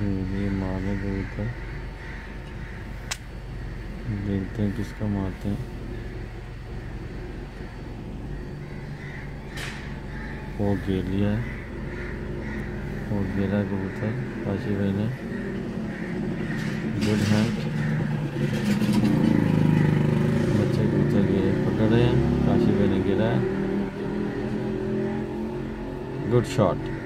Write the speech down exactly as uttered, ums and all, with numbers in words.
ये मारने कबूतर, देखते हैं किसका मारते हैं। वो घेर लिया है, वो घेरा कबूतर काशी भाई ने। गुड हैंड, बच्चे कबूतर ये पकड़ रहे हैं, काशी भाई ने गिरा है। Good shot.